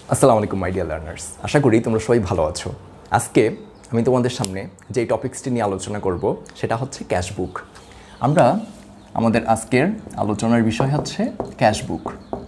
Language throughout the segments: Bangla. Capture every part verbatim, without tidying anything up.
আসসালামু আলাইকুম মাই ডিয়ার লার্নার্স, আশা করি তোমরা সবাই ভালো আছো। আজকে আমি তোমাদের সামনে যে টপিক্সটি নিয়ে আলোচনা করব সেটা হচ্ছে ক্যাশবুক। আমরা আমাদের আজকের আলোচনার বিষয় হচ্ছে ক্যাশবুক।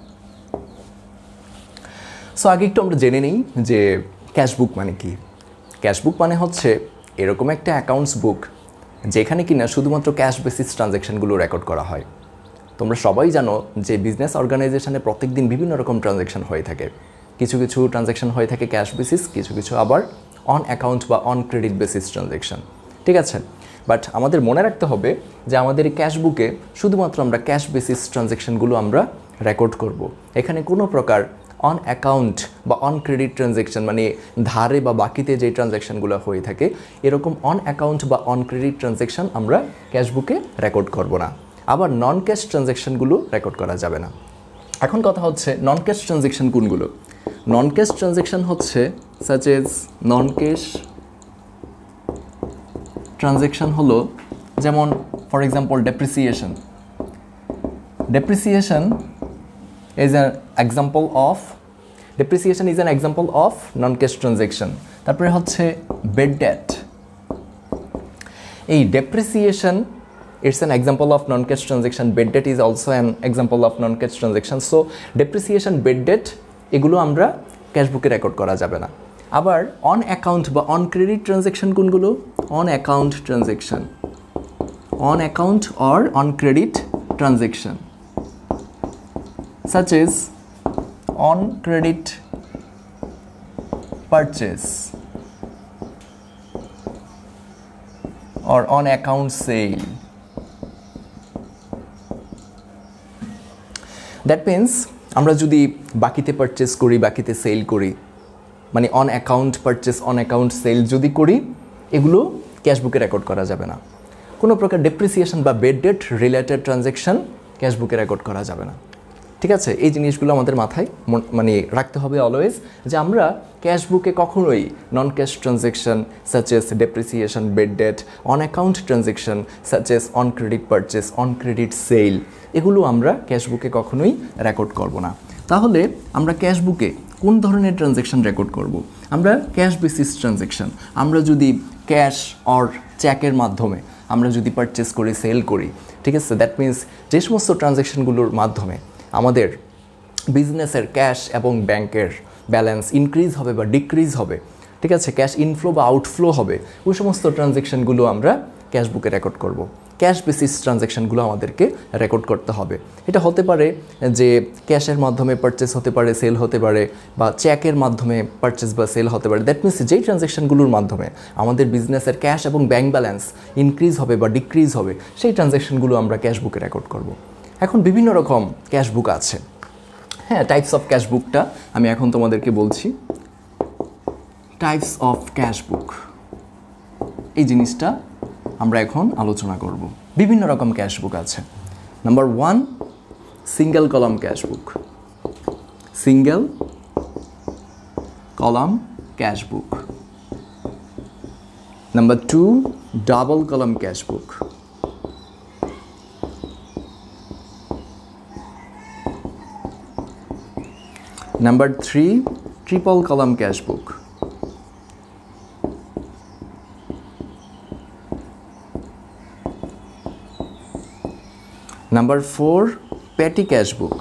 সো আগে একটু আমরা জেনে নিই যে ক্যাশবুক মানে কি। ক্যাশবুক মানে হচ্ছে এরকম একটা অ্যাকাউন্টস বুক যেখানে কিনা শুধুমাত্র ক্যাশ বেসিস ট্রানজ্যাকশনগুলো রেকর্ড করা হয়। তোমরা সবাই জানো যে বিজনেস অর্গানাইজেশনে প্রত্যেকদিন বিভিন্ন রকম ট্রানজ্যাকশন হয়ে থাকে। কিছু কিছু ট্রানজ্যাকশন হয়ে থাকে ক্যাশ বেসিস, কিছু কিছু আবার অন অ্যাকাউন্ট বা অন ক্রেডিট বেসিস ট্রানজ্যাকশন, ঠিক আছে। বাট আমাদের মনে রাখতে হবে যে আমাদের এই ক্যাশবুকে শুধুমাত্র আমরা ক্যাশ বেসিস ট্রানজ্যাকশনগুলো আমরা রেকর্ড করব। এখানে কোনো প্রকার অন অ্যাকাউন্ট বা অন ক্রেডিট ট্রানজ্যাকশন মানে ধারে বা বাকিতে যে ট্রানজ্যাকশনগুলো হয়ে থাকে এরকম অন অ্যাকাউন্ট বা অন ক্রেডিট ট্রানজ্যাকশন আমরা ক্যাশবুকে রেকর্ড করব না। আবার নন ক্যাশ ট্রানজ্যাকশনগুলো রেকর্ড করা যাবে না। এখন কথা হচ্ছে নন ক্যাশ ট্রানজ্যাকশন কোনগুলো। নন ক্যাশ ট্রানজ্যাকশন হচ্ছে such as non cash transaction হলো যেমন for example depreciation. Depreciation is an example of depreciation is an example of non-cash transaction. তারপরে হচ্ছে bad debt। এই depreciation it's an example of non-cash transaction. Bad debt is also an example of non-cash transaction. So depreciation, bad debt এগুলো আমরা ক্যাশবুকে রেকর্ড করা যাবে না। আবার অন অ্যাকাউন্ট বা অন ক্রেডিট ট্রানজ্যাকশন কোনগুলো? On account transaction, on account or on credit transaction such as on credit purchase or on account sale. That means আমরা যদি বাকিতে পারচেস করি, বাকিতে সেল করি, মানে on account purchase on account sale যদি করি এগুলো ক্যাশবুকে রেকর্ড করা যাবে না। কোনো প্রকার ডেপ্রিসিয়েশন বা বেড ডেট রিলেটেড ট্রানজ্যাকশন ক্যাশবুকে রেকর্ড করা যাবে না, ঠিক আছে। এই জিনিসগুলো আমাদের মাথায় মানে রাখতে হবে অলওয়েজ, যে আমরা ক্যাশবুকে কখনোই non cash transaction such as depreciation, bad debt, on account transaction such as on credit purchase, on credit sale এগুলো আমরা ক্যাশবুকে কখনোই রেকর্ড করব না। তাহলে আমরা ক্যাশবুকে কোন ধরনের ট্রানজ্যাকশন রেকর্ড করব? আমরা ক্যাশ বেসিস ট্রানজ্যাকশন, আমরা যদি ক্যাশ অর চেকের মাধ্যমে আমরা যদি পারচেস করি, সেল করি, ঠিক আছে, দ্যাট মিনস যে সমস্ত ট্রানজ্যাকশনগুলোর মাধ্যমে আমাদের বিজনেসের ক্যাশ এবং ব্যাংকের ব্যালেন্স ইনক্রিজ হবে বা ডিক্রিজ হবে, ঠিক আছে, ক্যাশ ইনফ্লো বা আউটফ্লো হবে, ওই সমস্ত ট্রানজ্যাকশনগুলো আমরা ক্যাশবুকে রেকর্ড করব। ক্যাশ বেসিস ট্রানজ্যাকশনগুলো আমাদেরকে রেকর্ড করতে হবে। এটা হতে পারে যে ক্যাশের মাধ্যমে পারচেস হতে পারে, সেল হতে পারে, বা চেকের মাধ্যমে পারচেস বা সেল হতে পারে। দ্যাট মিনস যেই ট্রানজ্যাকশনগুলোর মাধ্যমে আমাদের বিজনেসের ক্যাশ এবং ব্যাংক ব্যালেন্স ইনক্রিজ হবে বা ডিক্রিজ হবে সেই ট্রানজ্যাকশনগুলো আমরা ক্যাশবুকে রেকর্ড করব। এখন বিভিন্ন রকম ক্যাশবুক আছে, হ্যাঁ, টাইপস অফ ক্যাশবুকটা আমি এখন তোমাদেরকে বলছি। টাইপস অফ ক্যাশবুক এই জিনিসটা আমরা এখন আলোচনা করব। বিভিন্ন রকম ক্যাশবুক আছে। Number one, single column cashbook. Single column cashbook. Number two, double column cashbook. Number three, triple column cashbook. Number four, petty cashbook.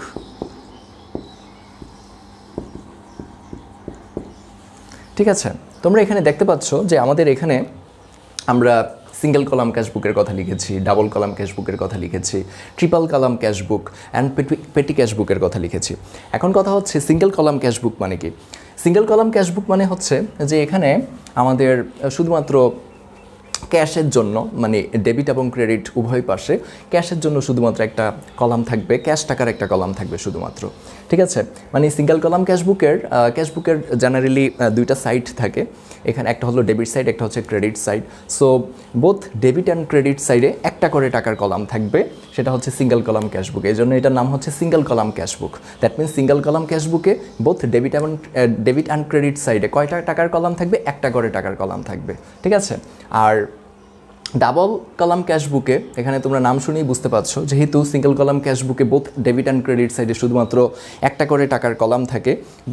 ঠিক আছে, তোমরা এখানে দেখতে পাচ্ছ যে আমাদের এখানে আমরা সিঙ্গেল কলাম ক্যাশবুকের কথা লিখেছি, ডাবল কলাম ক্যাশবুকের কথা লিখেছি, ট্রিপল কলাম ক্যাশবুক অ্যান্ড পেটি ক্যাশবুকের কথা লিখেছি। এখন কথা হচ্ছে সিঙ্গেল কলাম ক্যাশবুক মানে কি? সিঙ্গেল কলাম ক্যাশবুক মানে হচ্ছে যে এখানে আমাদের শুধুমাত্র ক্যাশের জন্য মানে ডেবিট এবং ক্রেডিট উভয় পাশে ক্যাশের জন্য শুধুমাত্র একটা কলাম থাকবে, ক্যাশ টাকার একটা কলাম থাকবে শুধুমাত্র, ঠিক আছে। মানে সিঙ্গেল কলাম ক্যাশবুকের ক্যাশবুকের জেনারেলি দুইটা সাইড থাকে। এখানে একটা হলো ডেবিট সাইড, একটা হচ্ছে credit side. So both debit and credit সাইডে একটা করে টাকার কলাম থাকবে, সেটা হচ্ছে সিঙ্গেল কলাম ক্যাশবুক। এই জন্য এটার নাম হচ্ছে single column cashbook. That means single column ক্যাশবুকে বোথ ডেবিট এবং ডেবিট অ্যান্ড ক্রেডিট সাইডে কয়টা টাকার কলাম থাকবে? একটা করে টাকার কলাম থাকবে, ঠিক আছে। আর ডাবল কলাম ক্যাশবুকে এখানে তোমরা নাম শুনেই বুঝতে পারছো, যেহেতু সিঙ্গেল কলাম ক্যাশবুকে বোথ ডেবিট অ্যান্ড ক্রেডিট সাইডে শুধুমাত্র একটা করে টাকার কলাম থাকে, বাট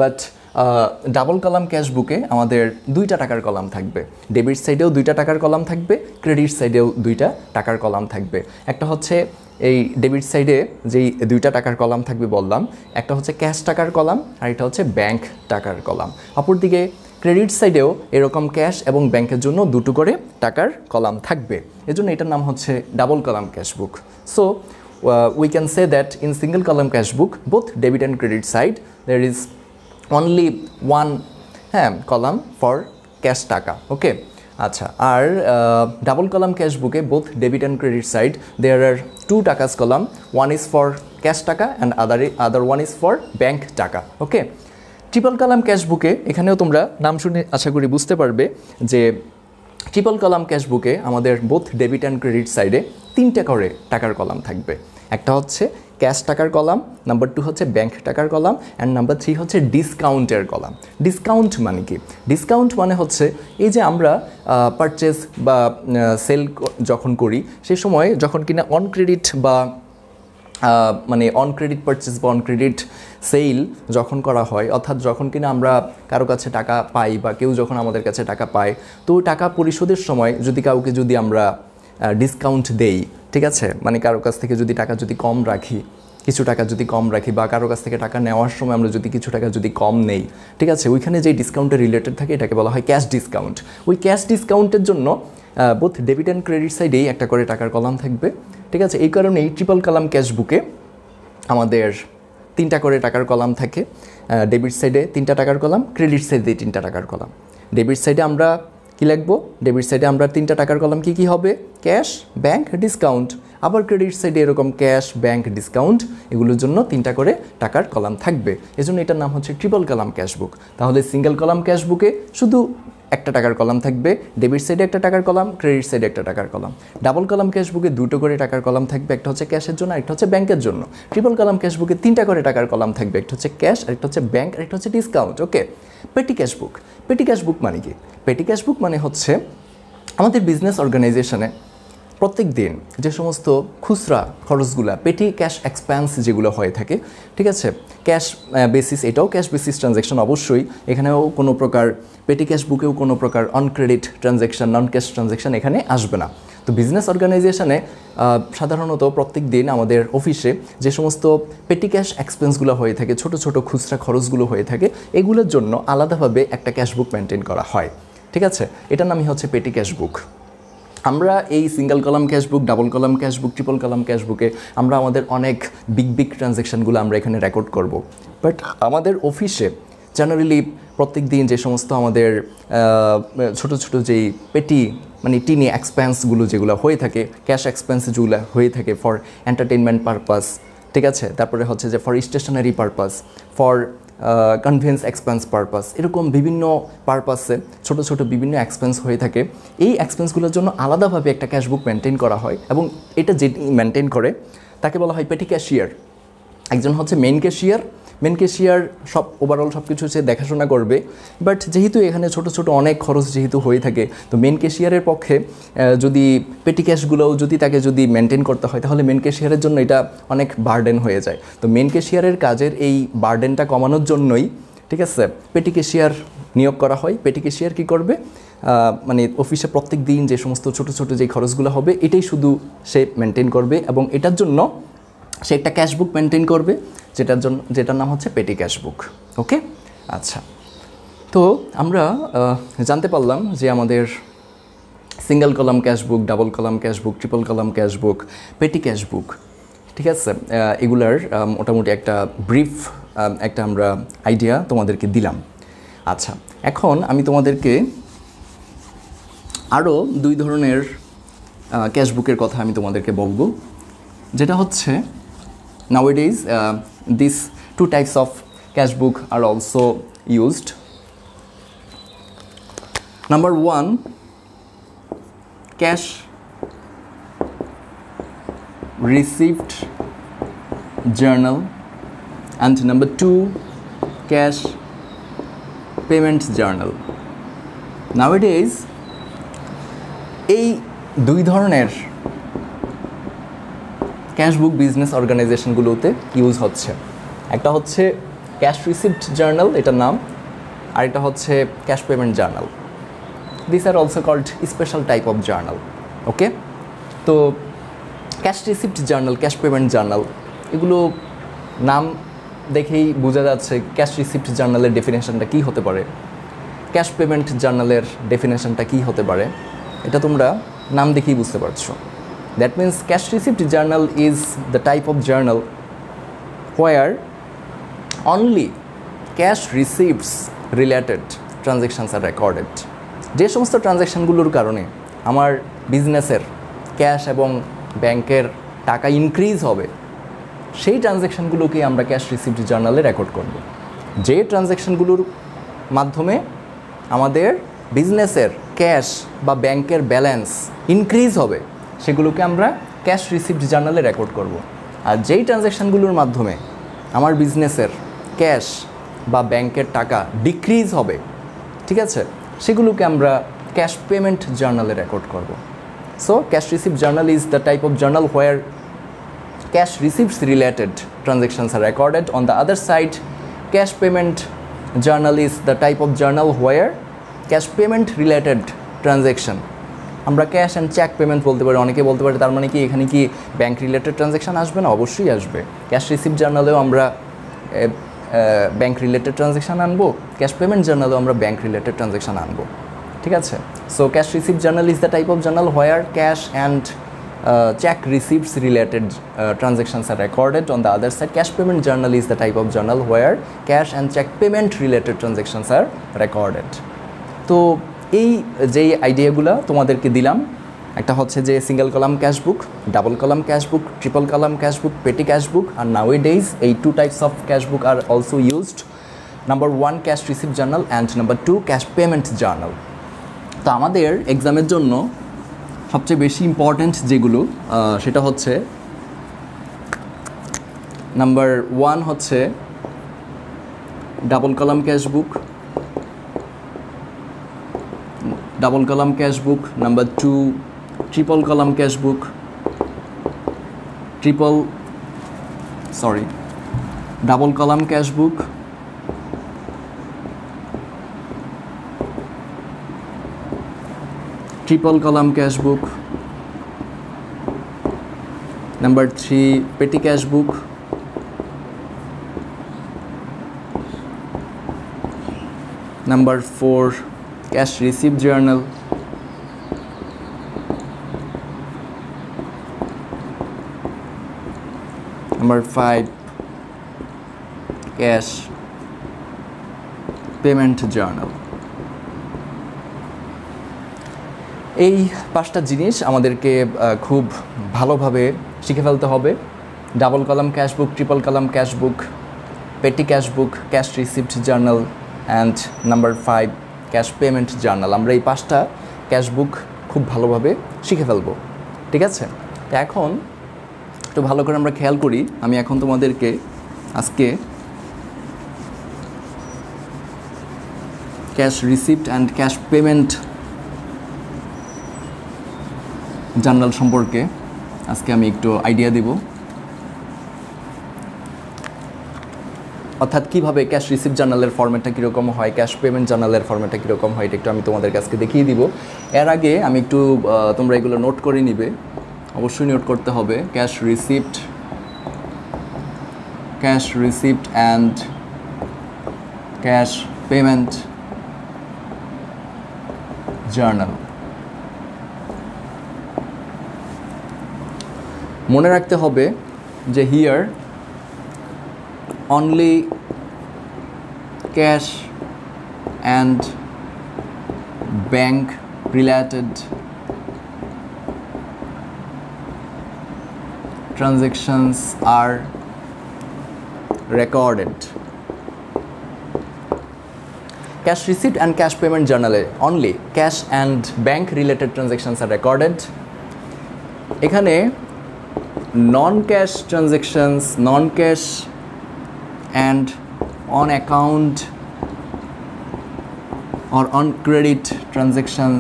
ডাবল কলাম ক্যাশ বুকে আমাদের দুইটা টাকার কলাম থাকবে, ডেবিট সাইডেও দুইটা টাকার কলাম থাকবে, ক্রেডিট সাইডেও দুইটা টাকার কলাম থাকবে। একটা হচ্ছে এই ডেবিট সাইডে যেই দুইটা টাকার কলাম থাকবে বললাম, একটা হচ্ছে ক্যাশ টাকার কলাম আর একটা হচ্ছে ব্যাংক টাকার কলাম। অপরদিকে ক্রেডিট সাইডেও এরকম ক্যাশ এবং ব্যাংকের জন্য দুটো করে টাকার কলাম থাকবে, এজন্য এটার নাম হচ্ছে double column cash book. So we can say that in single column cash book both debit and credit side there is only one হ্যাঁ column for cash taka. Okay, আচ্ছা, আর ডাবল কলাম ক্যাশ বুকে both debit and credit side there are two takas column, one is for cash taka and other other one is for bank taka. Okay, triple column cash বুকে এখানেও তোমরা নাম শুনে আশা করি বুঝতে পারবে যে ট্রিপল কলাম ক্যাশ বুকে আমাদের বোথ ডেবিট অ্যান্ড ক্রেডিট সাইডে তিনটা করে টাকার কলাম থাকবে। একটা হচ্ছে ক্যাশ টাকার কলাম, নাম্বার টু হচ্ছে ব্যাংক টাকার কলাম, অ্যান্ড নাম্বার থ্রি হচ্ছে ডিসকাউন্টের কলাম। ডিসকাউন্ট মানে কি? ডিসকাউন্ট মানে হচ্ছে এই যে আমরা পারচেস বা সেল যখন করি সেই সময় যখন কিনা অন ক্রেডিট বা মানে অন ক্রেডিট পারচেস বা অন ক্রেডিট সেল যখন করা হয়, অর্থাৎ যখন কিনা আমরা কারো কাছে টাকা পাই বা কেউ যখন আমাদের কাছে টাকা পায়, তো টাকা পরিশোধের সময় যদি কাউকে যদি আমরা ডিসকাউন্ট দেই, ঠিক আছে, মানে কারো কাছ থেকে যদি টাকা যদি কম রাখি, কিছু টাকা যদি কম রাখি বা কারো কাছ থেকে টাকা নেওয়ার সময় আমরা যদি কিছু টাকা যদি কম নেই, ঠিক আছে, ওইখানে যে ডিসকাউন্টের রিলেটেড থাকে এটাকে বলা হয় ক্যাশ ডিসকাউন্ট। ওই ক্যাশ ডিসকাউন্টের জন্য বোথ ডেবিট অ্যান্ড ক্রেডিট সাইডেই একটা করে টাকার কলাম থাকবে, ঠিক আছে। এই কারণে এই ট্রিপল কলাম ক্যাশ বুকে আমাদের তিনটা করে টাকার কলাম থাকে, ডেবিট সাইডে তিনটা টাকার কলাম, ক্রেডিট সাইডে তিনটা টাকার কলাম। ডেবিট সাইডে আমরা কী লিখবো? ডেবিট সাইডে আমরা তিনটা টাকার কলাম কী কী হবে? Cash, bank, discount. আবার ক্রেডিট সাইডে এরকম ক্যাশ, ব্যাংক, ডিসকাউন্ট, এগুলোর জন্য তিনটা করে টাকার কলাম থাকবে, এজন্য এটার নাম হচ্ছে ট্রিপল কলাম ক্যাশ বুক। তাহলে সিঙ্গেল কলাম ক্যাশ বুকে শুধু একটা টাকার কলাম থাকবে, ডেবিট সাইডে একটা টাকার কলাম, ক্রেডিট সাইডে একটা টাকার কলাম। ডাবল কলাম ক্যাশ বুকে দুটো করে টাকার কলাম থাকবে, একটা হচ্ছে ক্যাশের জন্য একটা হচ্ছে ব্যাংকের জন্য। ট্রিপল কলাম ক্যাশ বুকে তিনটা করে টাকার কলাম থাকবে, একটা হচ্ছে ক্যাশ, আরেকটা হচ্ছে ব্যাংক, আরেকটা হচ্ছে ডিসকাউন্ট। ওকে, পেটি ক্যাশ বুক। পেটি ক্যাশ বুক মানে কি? পেটি ক্যাশ বুক মানে হচ্ছে আমাদের বিজনেস অর্গানাইজেশনে প্রত্যেক দিন যে সমস্ত খুচরা খরচগুলো, পেটি ক্যাশ এক্সপেন্স যেগুলো হয়ে থাকে, ঠিক আছে, ক্যাশ বেসিস, এটাও ক্যাশ বেসিস ট্রানজ্যাকশন অবশ্যই, এখানেও কোনো প্রকার পেটি ক্যাশ বুকেও কোনো প্রকার on credit transaction, non cash transaction এখানে আসবে না। তো বিজনেস অর্গানাইজেশনে সাধারণত প্রত্যেক দিন আমাদের অফিসে যে সমস্ত পেটি ক্যাশ এক্সপেন্সগুলো হয়ে থাকে, ছোট ছোট খুচরা খরচগুলো হয়ে থাকে, এগুলোর জন্য আলাদাভাবে একটা ক্যাশ বুক মেনটেন করা হয়, ঠিক আছে। এটার নামই হচ্ছে পেটি ক্যাশ বুক। আমরা এই single column cash book, double column cash book, triple column cash বুকে আমরা আমাদের অনেক বিগ বিগ ট্রানজ্যাকশানগুলো আমরা এখানে রেকর্ড করব। বাট আমাদের অফিসে জেনারেলি প্রত্যেক দিন যে সমস্ত আমাদের ছোট ছোট যেই পেটি মানে টিনি এক্সপেন্সগুলো যেগুলো হয়ে থাকে, ক্যাশ এক্সপেন্স যেগুলো হয়ে থাকে ফর এন্টারটেনমেন্ট পারপাস, ঠিক আছে, তারপরে হচ্ছে যে for stationery purpose, for conveyance expense purpose, এরকম বিভিন্ন পারপাসে ছোট ছোট বিভিন্ন এক্সপেন্স হয়ে থাকে। এই এক্সপেন্সগুলোর জন্য আলাদাভাবে একটা ক্যাশ বুক মেনটেন করা হয় এবং এটা যেটি মেনটেন করে তাকে বলা হয় পেটি ক্যাশিয়ার। একজন হচ্ছে মেন ক্যাশিয়ার, মেন ক্যাশিয়ার সব ওভারঅল সব কিছু সে দেখাশোনা করবে, বাট যেহেতু এখানে ছোট ছোট অনেক খরচ যেহেতু হয়ে থাকে, তো মেন ক্যাশিয়ারের পক্ষে যদি পেটি ক্যাশগুলোও যদি তাকে যদি মেনটেন করতে হয় তাহলে মেন ক্যাশিয়ারের জন্য এটা অনেক বার্ডেন হয়ে যায়। তো মেন ক্যাশিয়ারের কাজের এই বার্ডেনটা কমানোর জন্যই, ঠিক আছে, পেটি ক্যাশিয়ার নিয়োগ করা হয়। পেটি ক্যাশিয়ার কী করবে? মানে অফিসে প্রত্যেক দিন যে সমস্ত ছোট ছোট যে খরচগুলো হবে এটাই শুধু সে মেনটেন করবে এবং এটার জন্য সে একটা ক্যাশ বুক মেনটেন করবে, যেটার জন্য যেটার নাম হচ্ছে পেটি ক্যাশ বুক। ওকে, আচ্ছা, তো আমরা জানতে পারলাম যে আমাদের single column cash book, double column cash book, triple column cash book, petty cash বুক, ঠিক আছে, এগুলার মোটামুটি একটা ব্রিফ একটা আমরা আইডিয়া তোমাদেরকে দিলাম। আচ্ছা, এখন আমি তোমাদেরকে আরও দুই ধরনের ক্যাশ বুকের কথা আমি তোমাদেরকে বলবো, যেটা হচ্ছে nowadays uh, these two types of cash book are also used. Number one, cash receipt journal, and number two, cash payment journal. Nowadays এই দুই ধরনের ক্যাশ বুক বিজনেস অর্গানাইজেশনগুলোতে ইউজ হচ্ছে। একটা হচ্ছে ক্যাশ রিসিপ্ট জার্নাল, এটার নাম, আরেকটা হচ্ছে cash payment journal. This are also called special type of journal. Okay, তো cash receipt journal, cash payment journal, এগুলো নাম দেখেই বোঝা যাচ্ছে ক্যাশ রিসিপ্ট জার্নালের ডেফিনেশনটা কী হতে পারে, ক্যাশ পেমেন্ট জার্নালের ডেফিনেশনটা কী হতে পারে, এটা তোমরা নাম দেখেই বুঝতে পারছো। That means cash receipt journal is the type of journal where only cash receipts related transactions are recorded. যে সমস্ত ট্রানজ্যাকশানগুলোর কারণে আমার বিজনেসের ক্যাশ এবং ব্যাংকের টাকা ইনক্রিজ হবে, সেই ট্রানজ্যাকশানগুলোকে আমরা ক্যাশ রিসিপ্ট জার্নালে রেকর্ড করব। যে ট্রানজ্যাকশানগুলোর মাধ্যমে আমাদের বিজনেসের ক্যাশ বা ব্যাংকের ব্যালেন্স ইনক্রিজ হবে, সেগুলোকে আমরা ক্যাশ রিসিপ্ট জার্নালে রেকর্ড করব। আর যেই ট্রানজ্যাকশানগুলোর মাধ্যমে আমার বিজনেসের ক্যাশ বা ব্যাংকের টাকা ডিক্রিজ হবে, ঠিক আছে, সেগুলোকে আমরা ক্যাশ পেমেন্ট জার্নালে রেকর্ড করব। So cash receipt journal is the type of journal where cash receipts related transactions are recorded. On the other side, cash payment journal is the type of journal where cash payment related transaction, আমরা ক্যাশ অ্যান্ড চেক পেমেন্ট বলতে পারি। অনেকে বলতে পারে তার মানে কি এখানে কি ব্যাংক রিলেটেড ট্রানজ্যাকশান আসবে না? অবশ্যই আসবে। ক্যাশ রিসিপ্ট জার্নালেও আমরা ব্যাংক রিলেটেড ট্রানজ্যাকশান আনবো, ক্যাশ পেমেন্ট জার্নালেও আমরা ব্যাংক রিলেটেড ট্রানজ্যাকশান আনবো, ঠিক আছে। So cash receipt journal is the type of journal where cash and Uh, check receipts related uh, transactions are recorded. On the other side, cash payment journal is the type of journal where cash and check payment related transactions are recorded. তো এই যে আইডিয়াগুলো তোমাদেরকে দিলাম, একটা হচ্ছে যে single column cashbook, double column cashbook, triple column cashbook, petty cashbook, আর নাওয়েডেজ এই two types of cashbook are also used. Number one cash receipt journal and number two cash payment journal. তো আমাদের এক্সামের জন্য সবচেয়ে বেশি ইম্পর্ট্যান্ট যেগুলো সেটা হচ্ছে নাম্বার ওয়ান হচ্ছে double column cashbook, double column cashbook, number two triple column cashbook, triple sorry double column cashbook, triple column cash book, number three petty cash book, number four cash receipt journal, number five cash payment journal. এই পাঁচটা জিনিস আমাদেরকে খুব ভালোভাবে শিখে ফেলতে হবে। Double column cashbook, triple column cashbook, petty cashbook, cash receipt journal and number five cash payment journal. আমরা এই পাঁচটা ক্যাশবুক খুব ভালোভাবে শিখে ফেলবো, ঠিক আছে। তো এখন একটু ভালো করে আমরা খেয়াল করি। আমি এখন তোমাদেরকে আজকে cash receipt and cash payment journal সম্পর্কে আজকে আমি একটু আইডিয়া দেব, অর্থাৎ কীভাবে ক্যাশ রিসিপ্ট জার্নালের ফরম্যাটটা কীরকম হয়, ক্যাশ পেমেন্ট জার্নালের ফরম্যাটটা কীরকম হয়, এটা একটু আমি তোমাদের কাছে দেখিয়ে দিব। এর আগে আমি একটু তোমরা এগুলো নোট করে নিবে, অবশ্যই নোট করতে হবে। Cash receipt, cash receipt and cash payment journal. মনে রাখতে হবে যে here only cash and bank related transactions are recorded. Cash receipt and cash payment journal only cash and bank related transactions are recorded. এখানে non cash transactions, non cash and on account or on credit transactions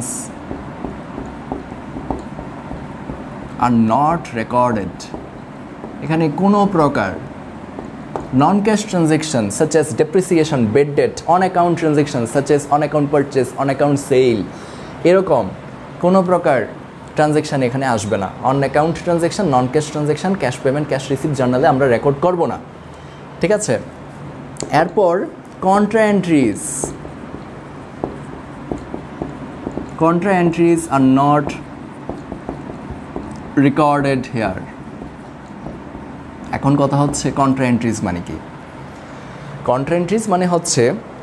are not recorded. এখানে কোনো প্রকার non-cash transactions such as depreciation, bad debt, on-account transactions such as on-account purchase, on-account sale, এরকম কোনো প্রকার ট্রানজ্যাকশান এখানে আসবে না। On account transaction, non cash transaction, cash payment, cash receipt জার্নালে আমরা রেকর্ড করব না, ঠিক আছে। এরপর contra entries, contra entries are not recorded here. এখন কথা হচ্ছে কন্ট্রা এন্ট্রিজ মানে কি? কন্ট্রা এন্ট্রিজ মানে হচ্ছে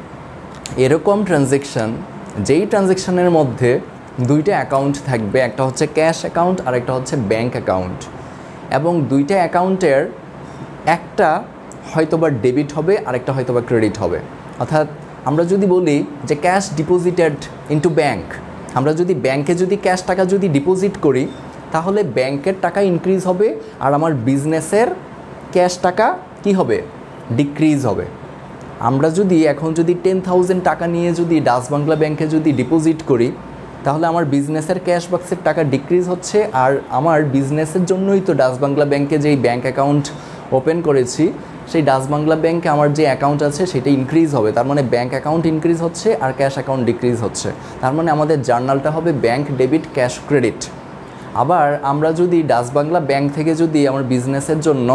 এরকম ট্রানজ্যাকশান যেই ট্রানজ্যাকশানের মধ্যে দুইটা অ্যাকাউন্ট থাকবে, একটা হচ্ছে ক্যাশ অ্যাকাউন্ট আর একটা হচ্ছে ব্যাঙ্ক অ্যাকাউন্ট, এবং দুইটা অ্যাকাউন্টের একটা হয়তোবা ডেবিট হবে আর একটা হয়তোবা ক্রেডিট হবে। অর্থাৎ আমরা যদি বলি যে ক্যাশ ডিপোজিটেড ইনটু ব্যাঙ্ক, আমরা যদি ব্যাংকে যদি ক্যাশ টাকা যদি ডিপোজিট করি তাহলে ব্যাংকের টাকা ইনক্রিজ হবে আর আমার বিজনেসের ক্যাশ টাকা কি হবে? ডিক্রিজ হবে। আমরা যদি এখন যদি টেন থাউজেন্ড টাকা নিয়ে যদি ডাচ বাংলা ব্যাংকে যদি ডিপোজিট করি তাহলে আমার বিজনেসের ক্যাশ বক্সের টাকা ডিক্রিজ হচ্ছে, আর আমার বিজনেসের জন্যই তো ডাচ বাংলা ব্যাংকে যেই ব্যাংক অ্যাকাউন্ট ওপেন করেছি সেই ডাচ বাংলা ব্যাংকে আমার যে অ্যাকাউন্ট আছে সেটা ইনক্রিজ হবে। তার মানে ব্যাংক অ্যাকাউন্ট ইনক্রিজ হচ্ছে আর ক্যাশ অ্যাকাউন্ট ডিক্রিজ হচ্ছে। তার মানে আমাদের জার্নালটা হবে ব্যাংক ডেবিট ক্যাশ ক্রেডিট। আবার আমরা যদি ডাচ বাংলা ব্যাংক থেকে যদি আমার বিজনেসের জন্য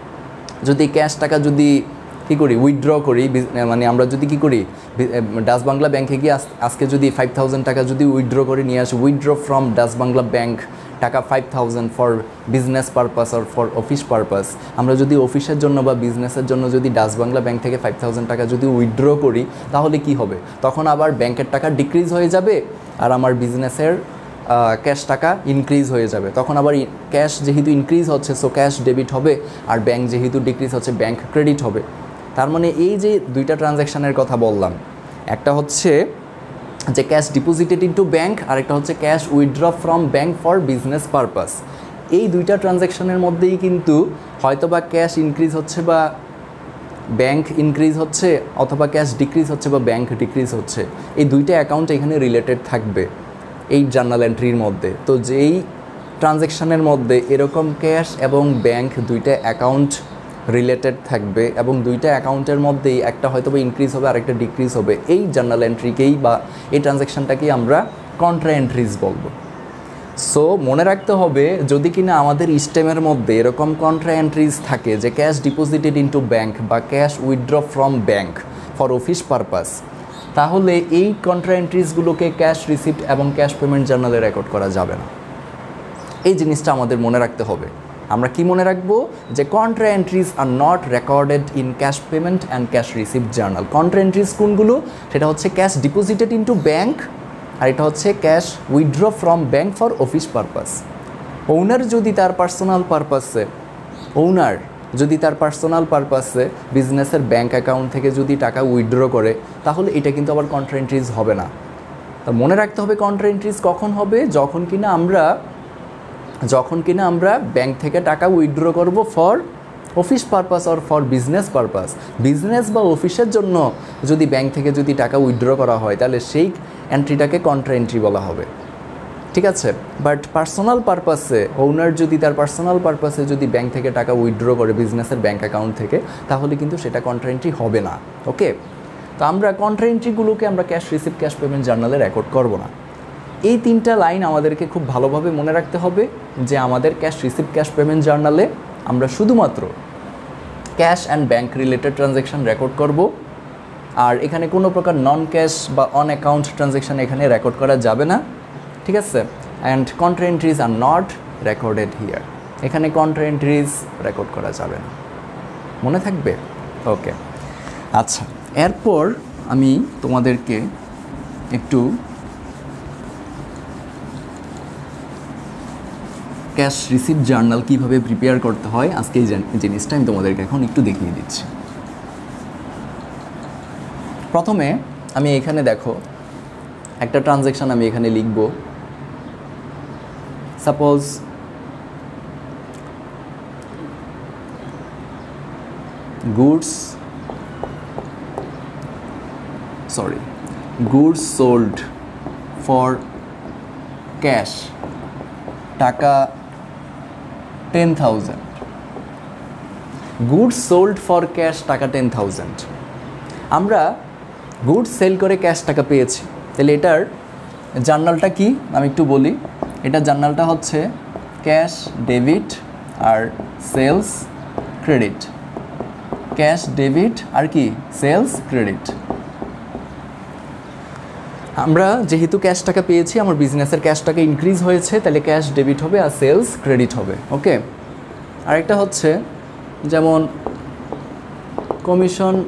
যদি ক্যাশ টাকা যদি কী করি উইথড্র করি, মানে আমরা যদি কী করি ডাচ বাংলা ব্যাংকে গিয়ে আজকে যদি ফাইভ থাউজেন্ড টাকা যদি উইথড্র করে নিয়ে আসি, withdraw from Dutch Bangla bank taka five thousand for business purpose or for office purpose, আমরা যদি অফিসের জন্য বা বিজনেসের জন্য যদি ডাচ বাংলা ব্যাংক থেকে ফাইভ থাউজেন্ড টাকা যদি উইথড্র করি তাহলে কি হবে? তখন আবার ব্যাংকের টাকা ডিক্রিজ হয়ে যাবে আর আমার বিজনেসের ক্যাশ টাকা ইনক্রিজ হয়ে যাবে। তখন আবার ক্যাশ যেহেতু ইনক্রিজ হচ্ছে সো ক্যাশ ডেবিট হবে, আর ব্যাংক যেহেতু ডিক্রিজ হচ্ছে ব্যাংক ক্রেডিট হবে। তার মানে এই যে দুইটা ট্রানজ্যাকশানের কথা বললাম, একটা হচ্ছে যে ক্যাশ ডিপোজিটেড ইনটু ব্যাংক আর একটা হচ্ছে cash withdraw from bank for business purpose. এই দুইটা ট্রানজ্যাকশানের মধ্যেই কিন্তু হয়তোবা ক্যাশ ইনক্রিজ হচ্ছে বা ব্যাংক ইনক্রিজ হচ্ছে, অথবা ক্যাশ ডিক্রিজ হচ্ছে বা ব্যাংক ডিক্রিজ হচ্ছে। এই দুইটা অ্যাকাউন্ট এখানে রিলেটেড থাকবে এই জার্নাল এন্ট্রির মধ্যে। তো যেই ট্রানজ্যাকশানের মধ্যে এরকম ক্যাশ এবং ব্যাংক দুইটা অ্যাকাউন্ট রিলেটেড থাকবে এবং দুইটা অ্যাকাউন্টের মধ্যেই একটা হয়তো বা ইনক্রিজ হবে আর একটা ডিক্রিজ হবে, এই জার্নাল এন্ট্রিকেই বা এই ট্রানজ্যাকশানটাকেই আমরা কন্ট্রা এন্ট্রিজ বলবো। সো মনে রাখতে হবে যদি কিনা আমাদের স্টেমের মধ্যে এরকম কন্ট্রা এন্ট্রিজ থাকে যে ক্যাশ ডিপোজিটেড ইনটু ব্যাংক বা cash withdraw from bank for office purpose, তাহলে এই কন্ট্রা এন্ট্রিজগুলোকে ক্যাশ রিসিপ্ট এবং ক্যাশ পেমেন্ট জার্নালে রেকর্ড করা যাবে না। এই জিনিসটা আমাদের মনে রাখতে হবে। আমরা কি মনে রাখবো? যে contra entries are not recorded in cash payment and cash receipt journal. Contra entries কোনগুলো? সেটা হচ্ছে ক্যাশ ডিপোজিটেড ইনটু ব্যাংক আর এটা হচ্ছে cash withdraw from bank for office purpose. Owner যদি তার পার্সোনাল পারপাসে ওনার যদি তার পার্সোনাল পারপাসে বিজনেসের ব্যাংক অ্যাকাউন্ট থেকে যদি টাকা উইথড্র করে তাহলে এটা কিন্তু আবার কন্ট্রা এন্ট্রিজ হবে না। তো মনে রাখতে হবে কন্ট্রা এন্ট্রিজ কখন হবে? যখন কিনা আমরা যখন কিনা আমরা ব্যাংক থেকে টাকা উইথড্র করব for office purpose or for business purpose. Business বা অফিসের জন্য যদি ব্যাংক থেকে যদি টাকা উইথড্র করা হয় তাহলে সেই এন্ট্রিটাকে কন্ট্রা এন্ট্রি বলা হবে, ঠিক আছে। বাট পার্সোনাল পারপাসে ওনার যদি তার পার্সোনাল পারপাসে যদি ব্যাংক থেকে টাকা উইথড্র করে বিজনেসের ব্যাংক অ্যাকাউন্ট থেকে তাহলে কিন্তু সেটা কন্ট্রা এন্ট্রি হবে না। ওকে, তো আমরা কন্ট্রা এন্ট্রিগুলোকে আমরা ক্যাশ রিসিপ্ট ক্যাশ পেমেন্ট জার্নালে রেকর্ড করব না। এই তিনটা লাইন আমাদেরকে খুব ভালোভাবে মনে রাখতে হবে যে আমাদের ক্যাশ রিসিপ্ট ক্যাশ পেমেন্ট জার্নালে আমরা শুধুমাত্র cash and bank related transaction record করব, আর এখানে কোনো প্রকার নন ক্যাশ বা অন অ্যাকাউন্ট ট্রানজ্যাকশান এখানে রেকর্ড করা যাবে না, ঠিক আছে। And contra entries are not recorded here, এখানে কন্ট্রা এন্ট্রিজ রেকর্ড করা যাবে না, মনে থাকবে? ওকে, আচ্ছা। এরপর আমি তোমাদেরকে একটু ক্যাশ রিসিপ্ট জার্নাল কীভাবে প্রিপেয়ার করতে হয় আজকে এই জিনিসটা আমি তোমাদেরকে এখন একটু দেখিয়ে দিচ্ছি। প্রথমে আমি এখানে দেখো একটা ট্রানজ্যাকশান আমি এখানে লিখব। Suppose goods sorry goods sold for cash taka ten thousand. Goods sold for cash taka ten thousand, আমরা গুডস সেল করে ক্যাশ টাকা পেয়েছি, তাহলে এটার জার্নালটা কি আমি একটু বলি। এটার জার্নালটা হচ্ছে ক্যাশ ডেবিট আর সেলস ক্রেডিট, ক্যাশ ডেবিট আর কি সেলস ক্রেডিট। আমরা যেহেতু ক্যাশ টাকা পেয়েছি, আমার বিজনেসের ক্যাশ টাকা ইনক্রিজ হয়েছে, তাহলে ক্যাশ ডেবিট হবে আর সেলস ক্রেডিট হবে। ওকে, আরেকটা হচ্ছে যেমন কমিশন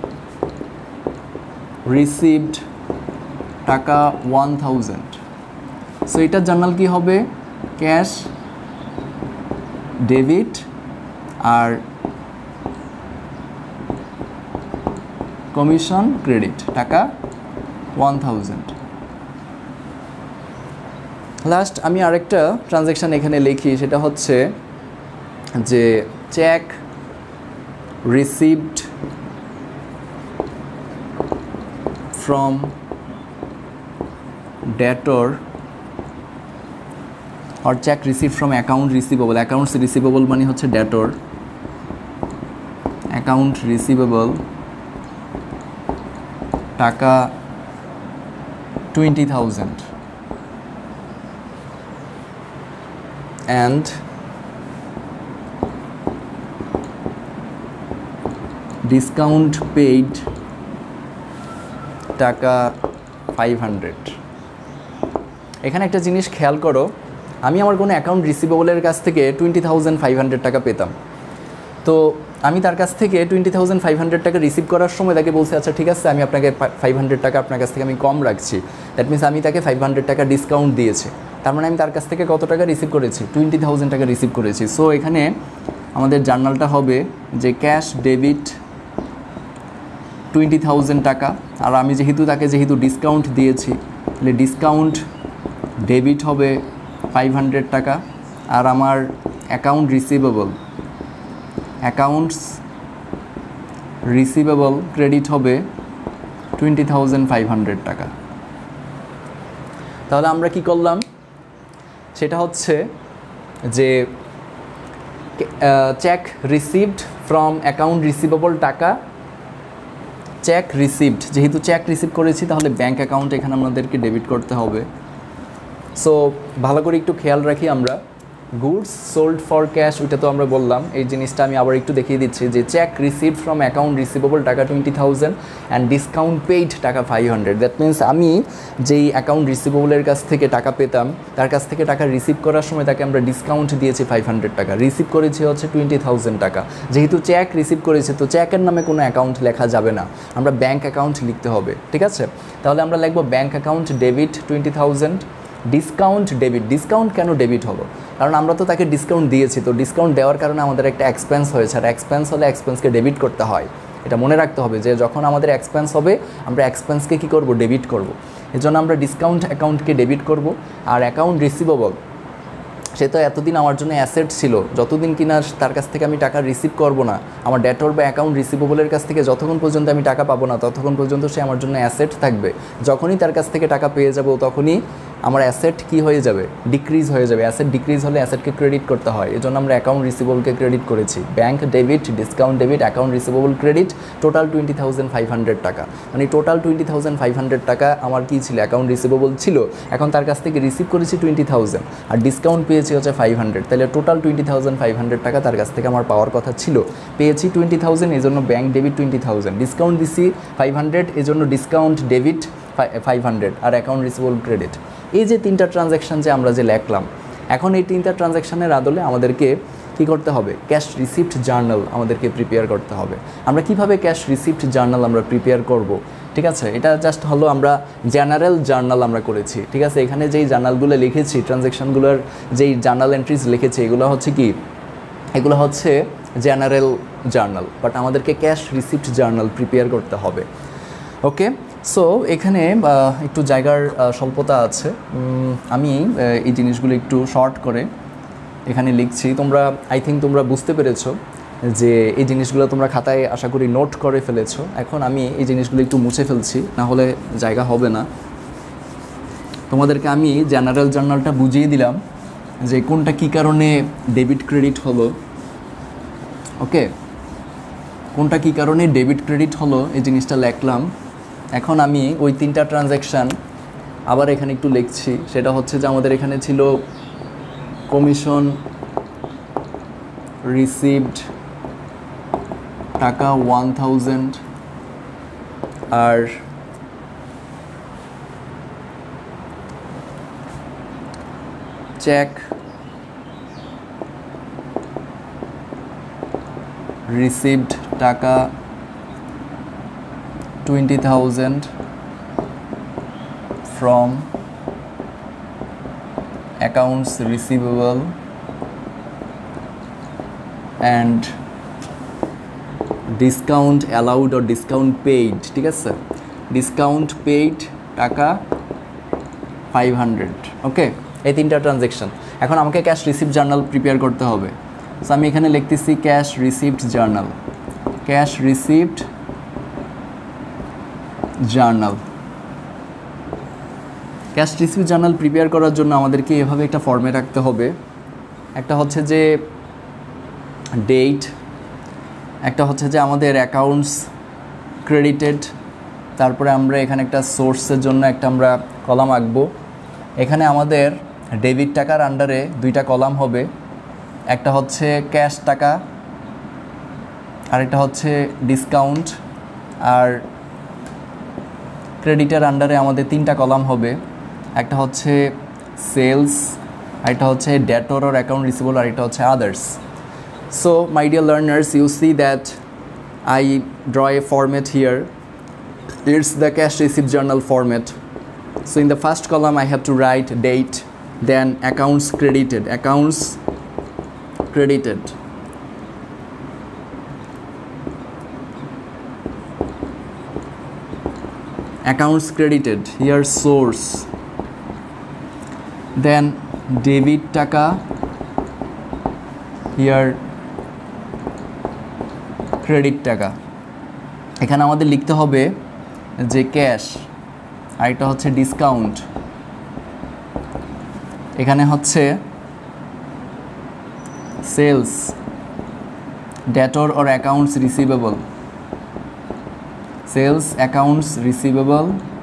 রিসিভড টাকা ওয়ান থাউজেন্ড, সো এটার জার্নাল কি হবে ক্যাশ ডেবিট আর commission credit taka one thousand. Last আমি আরেকটা ট্রানজ্যাকশান এখানে লিখি, সেটা হচ্ছে যে cheque received from debtor or check received from account receivable, accounts receivable মানে হচ্ছে debtor, account receivable টাকা twenty thousand and discount paid taka five hundred. এখানে একটা জিনিস খেয়াল করো, আমি আমার কোনো অ্যাকাউন্ট রিসিভেবলের কাছ থেকে টোয়েন্টি থাউজেন্ড ফাইভ হান্ড্রেড টাকা পেতাম, তো আমি তার কাছ থেকে টোয়েন্টি থাউজেন্ড ফাইভ হান্ড্রেড টাকা রিসিভ করার সময় তাকে বলছে আচ্ছা ঠিক আছে আমি আপনাকে ফাইভ হান্ড্রেড টাকা আপনার কাছ থেকে আমি কম রাখছি, দ্যাট মিনস আমি তাকে ফাইভ হান্ড্রেড টাকা ডিসকাউন্ট দিয়েছি, তার মানে আমি তার কাছ থেকে কত টাকা রিসিভ করেছি টোয়েন্টি থাউজেন্ড টাকা রিসিভ করেছি। সো এখানে আমাদের জার্নালটা হবে যে ক্যাশ ডেবিট টোয়েন্টি থাউজেন্ড টাকা, আর আমি যেহেতু তাকে যেহেতু ডিসকাউন্ট দিয়েছি তাহলে ডিসকাউন্ট ডেবিট হবে ফাইভ হান্ড্রেড টাকা, আর আমার account receivable accounts receivable credit হবে টোয়েন্টি থাউজেন্ড ফাইভ হান্ড্রেড টাকা। তাহলে আমরা কি করলাম সেটা হচ্ছে যে cheque received from account receivable টাকা, চেক রিসিভড যেহেতু চেক রিসিভ করেছি তাহলে ব্যাঙ্ক অ্যাকাউন্ট এখানে আমাদেরকে ডেবিট করতে হবে। সো ভালো করে একটু খেয়াল রাখি আমরা, গুডস সোল্ড ফর ক্যাশ ওইটা তো আমরা বললাম, এই জিনিসটা আমি আবার একটু দেখিয়ে দিচ্ছি যে cheque received from account receivable টাকা twenty thousand and discount paid টাকা ফাইভ হান্ড্রেড। দ্যাট মিনস আমি যেই অ্যাকাউন্ট রিসিভেবলের কাছ থেকে টাকা পেতাম তার কাছ থেকে টাকা রিসিভ করার সময় তাকে আমরা ডিসকাউন্ট দিয়েছি ফাইভ হান্ড্রেড টাকা, রিসিভ করেছি হচ্ছে টোয়েন্টি থাউজেন্ড টাকা। যেহেতু চেক রিসিভ করেছে তো চেকের নামে কোনো অ্যাকাউন্ট লেখা যাবে না, আমরা ব্যাঙ্ক অ্যাকাউন্ট লিখতে হবে, ঠিক আছে। তাহলে আমরা লিখবো bank account debit twenty thousand, discount debit. Discount কেন ডেবিট হলো, কারণ আমরা তো তাকে ডিসকাউন্ট দিয়েছি, তো ডিসকাউন্ট দেওয়ার কারণে আমাদের একটা এক্সপেন্স হয়েছে, আর এক্সপেন্স হলে এক্সপেন্সকে ডেবিট করতে হয়, এটা মনে রাখতে হবে যে যখন আমাদের এক্সপেন্স হবে আমরা এক্সপেন্সকে কী করব ডেবিট করব। এজন্য আমরা ডিসকাউন্ট অ্যাকাউন্টকে ডেবিট করব। আর অ্যাকাউন্ট রিসিভেবল সে তো এতদিন আমার জন্য অ্যাসেট ছিল, যতদিন কিনা তার কাছ থেকে আমি টাকা রিসিভ করব না, আমার ডেটর বা অ্যাকাউন্ট রিসিভেবলের কাছ থেকে যতক্ষণ পর্যন্ত আমি টাকা পাবো না ততক্ষণ পর্যন্ত সে আমার জন্য অ্যাসেট থাকবে। যখনই তার কাছ থেকে টাকা পেয়ে যাব তখনই আমার অ্যাসেট কি হয়ে যাবে ডিক্রিজ হয়ে যাবে, অ্যাসেট ডিক্রিজ হলে অ্যাসেটকে ক্রেডিট করতে হয়, এজন্য আমরা অ্যাকাউন্ট রিসিভেবলকে ক্রেডিট করেছি। Bank debit, discount debit, account receivable credit, total twenty thousand five hundred টাকা, মানে total twenty thousand five hundred টাকা আমার কী ছিল অ্যাকাউন্ট রিসিভেবল ছিল, এখন তার কাছ থেকে রিসিভ করেছি টোয়েন্টি থাউজেন্ড আর ডিসকাউন্ট পেয়েছি হচ্ছে ফাইভ হান্ড্রেড, তাহলে total twenty thousand five hundred টাকা তার কাছ থেকে আমার পাওয়ার কথা ছিল, পেয়েছি টোয়েন্টি থাউজেন্ড, এই জন্য bank debit twenty thousand, discount দিছি ফাইভ হান্ড্রেড, এই জন্য ডিসকাউন্ট ডেবিট ফাইভ হান্ড্রেড আর অ্যাকাউন্ট রিসিভেবল ক্রেডিট। এই যে তিনটা ট্রানজ্যাকশান যে আমরা যে লেখলাম, এখন এই তিনটা ট্রানজ্যাকশানের আদলে আমাদেরকে কী করতে হবে ক্যাশ রিসিপ্ট জার্নাল আমাদেরকে প্রিপেয়ার করতে হবে। আমরা কিভাবে ক্যাশ রিসিপ্ট জার্নাল আমরা প্রিপেয়ার করব, ঠিক আছে, এটা জাস্ট হলো আমরা জেনারেল জার্নাল আমরা করেছি, ঠিক আছে। এখানে যেই জার্নালগুলো লিখেছি ট্রানজ্যাকশানগুলোর যেই জার্নাল এন্ট্রিজ লিখেছি এগুলো হচ্ছে কি এগুলো হচ্ছে জেনারেল জার্নাল, বাট আমাদেরকে ক্যাশ রিসিপ্ট জার্নাল প্রিপেয়ার করতে হবে। ওকে, সো এখানে একটু জায়গার স্বল্পতা আছে, আমি এই জিনিসগুলো একটু শর্ট করে এখানে লিখছি। তোমরা আই থিঙ্ক তোমরা বুঝতে পেরেছো যে এই জিনিসগুলো তোমরা খাতায় আশা করি নোট করে ফেলেছো। এখন আমি এই জিনিসগুলো একটু মুছে ফেলছি, না হলে জায়গা হবে না। তোমাদেরকে আমি জেনারেল জার্নালটা বুঝিয়ে দিলাম যে কোনটা কী কারণে ডেবিট ক্রেডিট হলো। ওকে, কোনটা কী কারণে ডেবিট ক্রেডিট হলো এই জিনিসটা লিখলাম। এখন আমি ওই তিনটা ট্রানজ্যাকশান আবার এখানে একটু লিখছি। সেটা হচ্ছে যে আমাদের এখানে ছিল কমিশন রিসিভড টাকা ওয়ান থাউজেন্ড আর চেক রিসিভড টাকা twenty thousand from accounts receivable and discount allowed or discount paid, ঠিক আছে, ডিসকাউন্ট পেইড টাকা ফাইভ হান্ড্রেড। ওকে, এই তিনটা ট্রানজ্যাকশান। এখন আমাকে ক্যাশ রিসিপ্ট জার্নাল প্রিপেয়ার করতে হবে। সো আমি এখানে লিখতেছি cash receipt journal, cash receipt journal. Cash receipt journal prepare করার জন্য আমাদেরকে এভাবে একটা ফর্মে রাখতে হবে। একটা হচ্ছে যে ডেট, একটা হচ্ছে যে আমাদের অ্যাকাউন্টস ক্রেডিটেড, তারপরে আমরা এখানে একটা সোর্সের জন্য একটা আমরা কলাম আঁকবো। এখানে আমাদের ডেবিট টাকার আন্ডারে দুইটা কলাম হবে, একটা হচ্ছে ক্যাশ টাকা আর একটা হচ্ছে ডিসকাউন্ট। আর ক্রেডিটের আন্ডারে আমাদের তিনটা কলাম হবে, একটা হচ্ছে সেলস, আরেকটা হচ্ছে ডেটর অর অ্যাকাউন্ট রিসিভেবল, আর একটা হচ্ছে others. So my dear learners, you see that I draw a format here. It's the cash receipt journal format. So in the first column I have to write date, then accounts credited, accounts credited, accounts credited, here source, then debit টাকা, here ক্রেডিট টাকা। এখানে আমাদের লিখতে হবে যে ক্যাশ, আর এটা হচ্ছে ডিসকাউন্ট, এখানে হচ্ছে sales, debtor or accounts receivable, sales accounts receivable,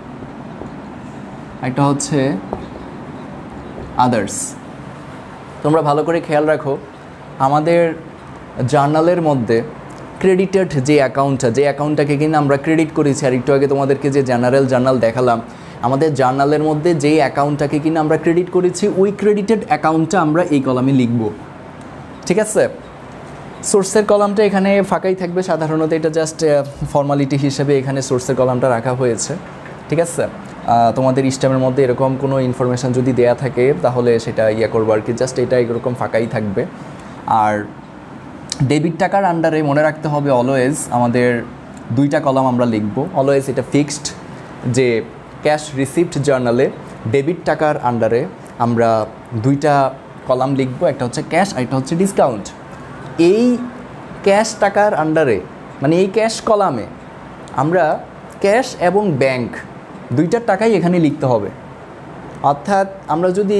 এটা হচ্ছে আদার্স। তোমরা ভালো করে খেয়াল রাখো, আমাদের জার্নালের মধ্যে ক্রেডিটেড যে অ্যাকাউন্টটা, যে অ্যাকাউন্টটাকে কিন্তু আমরা ক্রেডিট করেছি, আর একটু আগে তোমাদেরকে যে জেনারেল জার্নাল দেখালাম, আমাদের জার্নালের মধ্যে যেই অ্যাকাউন্টটাকে কিনা আমরা ক্রেডিট করেছি ওই ক্রেডিটেড অ্যাকাউন্টটা আমরা এই কলামে লিখব, ঠিক আছে। সোর্সের কলামটা এখানে ফাঁকাই থাকবে, সাধারণত এটা জাস্ট ফর্মালিটি হিসেবে এখানে সোর্সের কলামটা রাখা হয়েছে, ঠিক আছে। তোমাদের স্টেমের মধ্যে এরকম কোনো ইনফরমেশান যদি দেয়া থাকে তাহলে সেটা ইয়ে করবো আর কি, জাস্ট এটা এরকম ফাঁকাই থাকবে। আর ডেবিট টাকার আন্ডারে মনে রাখতে হবে অলওয়েজ আমাদের দুইটা কলাম আমরা লিখব, অলওয়েজ এটা ফিক্সড যে ক্যাশ রিসিপ্ট জার্নালে ডেবিট টাকার আন্ডারে আমরা দুইটা কলাম লিখব, একটা হচ্ছে ক্যাশ আর একটা হচ্ছে ডিসকাউন্ট। এই ক্যাশ টাকার আন্ডারে মানে এই ক্যাশ কলামে আমরা ক্যাশ এবং ব্যাংক দুইটার টাকাই এখানে লিখতে হবে। অর্থাৎ আমরা যদি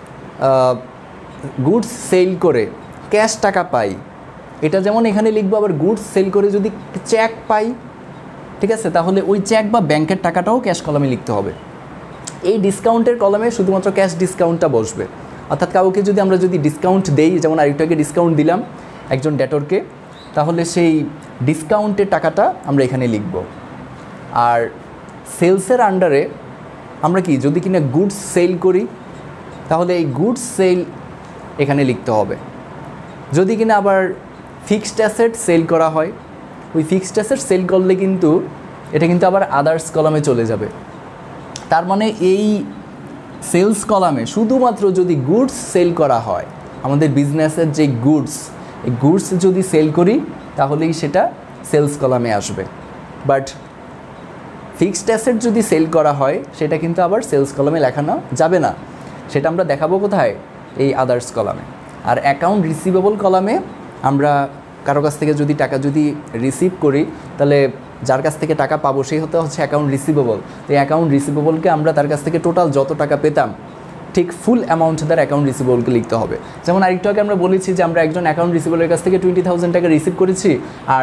গুডস সেল করে ক্যাশ টাকা পাই এটা যেমন এখানে লিখবো, আবার গুডস সেল করে যদি চেক পাই, ঠিক আছে, তাহলে ওই চেক বা ব্যাংকের টাকাটাও ক্যাশ কলামে লিখতে হবে। এই ডিসকাউন্টের কলামে শুধুমাত্র ক্যাশ ডিসকাউন্টটা বসবে। অর্থাৎ কাউকে যদি আমরা যদি ডিসকাউন্ট দেই, যেমন আরেকটাকে ডিসকাউন্ট দিলাম একজন ডেটরকে, তাহলে সেই ডিসকাউন্টের টাকাটা আমরা এখানে লিখব। আর সেলসের আন্ডারে আমরা কি যদি কিনা গুডস সেল করি তাহলে এই গুডস সেল এখানে লিখতে হবে। যদি কিনা আবার ফিক্সড অ্যাসেট সেল করা হয়, ওই ফিক্সড অ্যাসেট সেল করলে কিন্তু এটা কিন্তু আবার আদার্স কলামে চলে যাবে। তার মানে এই সেলস কলামে শুধুমাত্র যদি গুডস সেল করা হয়, আমাদের বিজনেসের যে গুডস, এই গুডস যদি সেল করি তাহলেই সেটা সেলস কলামে আসবে। বাট ফিক্সড অ্যাসেট যদি সেল করা হয় সেটা কিন্তু আবার সেলস কলামে লেখানো যাবে না, সেটা আমরা দেখাবো কোথায়, এই আদার্স কলামে। আর অ্যাকাউন্ট রিসিভেবল কলামে আমরা কারো কাছ থেকে যদি টাকা যদি রিসিভ করি তাহলে যার কাছ থেকে টাকা পাবো সেই হতে হচ্ছে অ্যাকাউন্ট রিসিভেবল। তো এই অ্যাকাউন্ট রিসিভেবলকে আমরা তার কাছ থেকে টোটাল যত টাকা পেতাম ঠিক ফুল অ্যামাউন্ট তার অ্যাকাউন্ট রিসিভেবলকে লিখতে হবে। যেমন আরেকটু আগে আমরা বলেছি যে আমরা একজন অ্যাকাউন্ট রিসিভেবলের কাছ থেকে টোয়েন্টি থাউজেন্ড টাকা রিসিভ করেছি, আর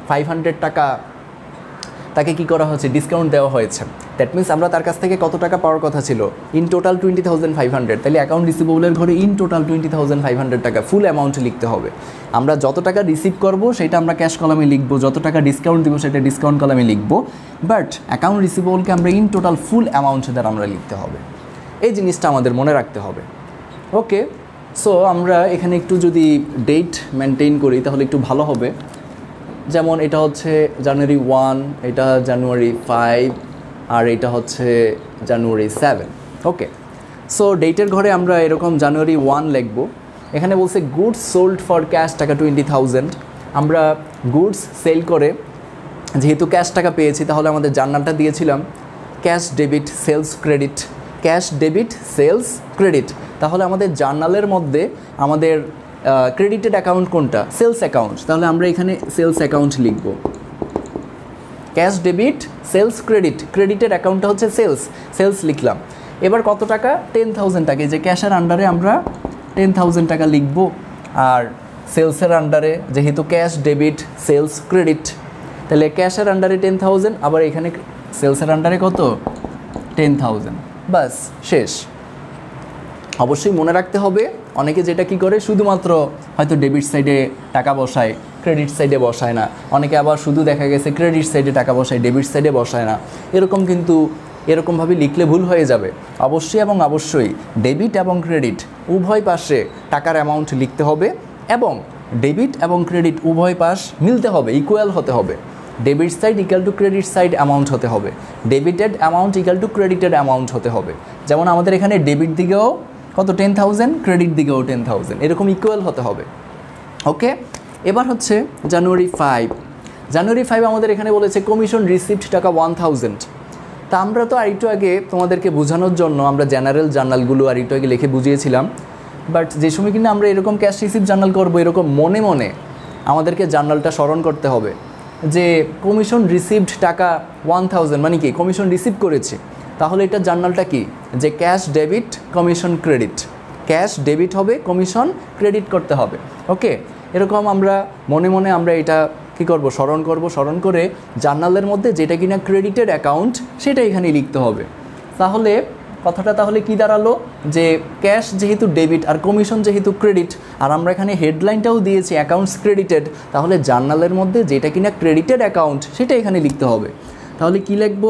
ফাইভ হান্ড্রেড টাকা তাকে কি করা হয়েছে, ডিসকাউন্ট দেওয়া হয়েছে। দ্যাট মিনস আমরা তার কাছ থেকে কত টাকা পাওয়ার কথা ছিল, in total twenty thousand five hundred. তাহলে অ্যাকাউন্ট রিসিভেবলের ঘরে in total twenty thousand five hundred টাকা ফুল অ্যামাউন্ট লিখতে হবে। আমরা যত টাকা রিসিভ করবো সেটা আমরা ক্যাশ কলামে লিখবো, যত টাকা ডিসকাউন্ট দিব সেটা ডিসকাউন্ট কলামে লিখবো, বাট অ্যাকাউন্ট রিসিভেবলকে আমরা ইন টোটাল ফুল অ্যামাউন্ট দ্বারা আমরা লিখতে হবে। এই জিনিসটা আমাদের মনে রাখতে হবে। ওকে, সো আমরা এখানে একটু যদি ডেট মেনটেন করি তাহলে একটু ভালো হবে। যেমন এটা হচ্ছে জানুয়ারি ওয়ান, এটা জানুয়ারি ফাইভ, আর এটা হচ্ছে জানুয়ারি সেভেন। ওকে, সো ডেটের ঘরে আমরা এরকম জানুয়ারি ওয়ান লিখব। এখানে বলছে গুডস সোল্ড ফর ক্যাশ টাকা টোয়েন্টি থাউজেন্ড। আমরা গুডস সেল করে যেহেতু ক্যাশ টাকা পেয়েছি তাহলে আমাদের জার্নালটা দিয়েছিলাম cash debit sales credit, cash debit sales credit. তাহলে আমাদের জার্নালের মধ্যে আমাদের ক্রেডিটেড অ্যাকাউন্ট কোনটা, সেলস অ্যাকাউন্ট। তাহলে আমরা এখানে সেলস অ্যাকাউন্ট লিখব, cash debit sales credit, credited অ্যাকাউন্টটা হচ্ছে সেলস, সেলস লিখলাম। এবার কত টাকা, টেন থাউজেন্ড টাকা, যে ক্যাশের আন্ডারে আমরা টেন থাউজেন্ড টাকা লিখব। আর সেলসের আন্ডারে যেহেতু ক্যাশ ডেবিট সেলস ক্রেডিট, তাহলে ক্যাশের আন্ডারে টেন থাউজেন্ড, আবার এখানে সেলসের আন্ডারে কত, টেন থাউজেন্ড। বাস শেষ। অবশ্যই মনে রাখতে হবে, অনেকে যেটা কি করে শুধুমাত্র হয়তো ডেবিট সাইডে টাকা বসায়, ক্রেডিট সাইডে বসায় না। অনেকে আবার শুধু দেখা গেছে ক্রেডিট সাইডে টাকা বসায়, ডেবিট সাইডে বসায় না। এরকম কিন্তু এরকমভাবে লিখলে ভুল হয়ে যাবে। অবশ্যই এবং অবশ্যই ডেবিট এবং ক্রেডিট উভয় পাশে টাকার অ্যামাউন্ট লিখতে হবে, এবং ডেবিট এবং ক্রেডিট উভয় পাশ মিলতে হবে, ইকুয়াল হতে হবে। Debit side equal to credit side amount হতে হবে, debited amount equal to credited amount হতে হবে। যেমন আমাদের এখানে ডেবিট দিকেও কত, টেন থাউজেন্ড, ক্রেডিট দিকেও টেন থাউজেন্ড, এরকম ইকুয়াল হতে হবে। ওকে, এবার হচ্ছে জানুয়ারি ফাইভ। জানুয়ারি ফাইভ আমাদের এখানে বলেছে কমিশন রিসিপ্ট টাকা ওয়ান থাউজেন্ড। তা আমরা তো আরেকটু আগে তোমাদেরকে বোঝানোর জন্য আমরা জেনারেল জার্নালগুলো আরেকটু আগে লিখে বুঝিয়েছিলাম, বাট যে সময় কিন্তু আমরা এরকম ক্যাশ রিসিপ্ট জার্নাল করবো, এরকম মনে মনে আমাদেরকে জার্নালটা স্মরণ করতে হবে যে কমিশন রিসিভড টাকা ওয়ান থাউজেন্ড মানে কি, কমিশন রিসিভ করেছি। তাহলে এটা জার্নালটা কি, যে cash debit commission credit, cash debit হবে, কমিশন ক্রেডিট করতে হবে। ওকে, এরকম আমরা মনে মনে আমরা এটা কী করব, স্মরণ করব। স্মরণ করে জার্নালের মধ্যে যেটা কিনা ক্রেডিটেড অ্যাকাউন্ট সেটা এখানে লিখতে হবে। তাহলে কথাটা তাহলে কি দাঁড়ালো, যে ক্যাশ যেহেতু ডেবিট আর কমিশন যেহেতু ক্রেডিট, আর আমরা এখানে হেডলাইনটাও দিয়েছি অ্যাকাউন্টস ক্রেডিটেড, তাহলে জার্নালের মধ্যে যেটা কিনা ক্রেডিটেড অ্যাকাউন্ট সেটা এখানে লিখতে হবে। তাহলে কি লিখব,